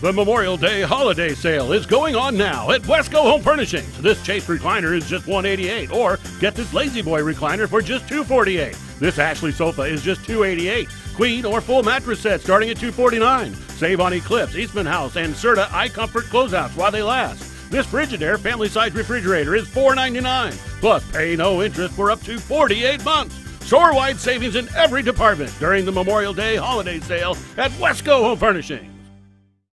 The Memorial Day holiday sale is going on now at Westco Home Furnishings. This Chase recliner is just $188, or get this Lazy Boy recliner for just $248. This Ashley sofa is just $288. Queen or full mattress set starting at $249. Save on Eclipse, Eastman House, and Serta iComfort closeouts while they last. This Frigidaire family-size refrigerator is $499. Plus, pay no interest for up to 48 months. Store-wide savings in every department during the Memorial Day holiday sale at Westco Home Furnishings.